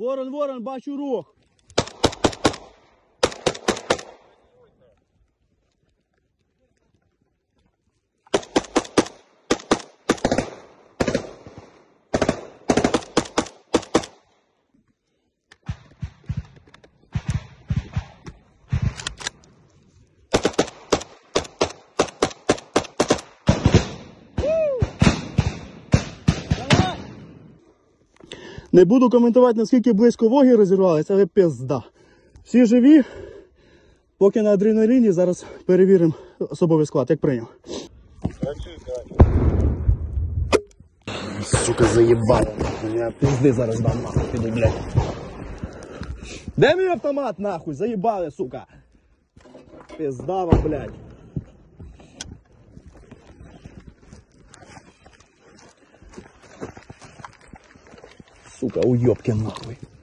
Ворон, ворон, бачу рух. Не буду коментувати, наскільки близько воги розірвалися, але пизда. Всі живі, поки на адреналіні, зараз перевіримо особовий склад, як прийняв. Сука, заєбало. Я пизди зараз дам, нахуй, піду, блядь. Де мій автомат, нахуй? Заєбали, сука. Пиздава, блядь. Сука, уёбки нахуй.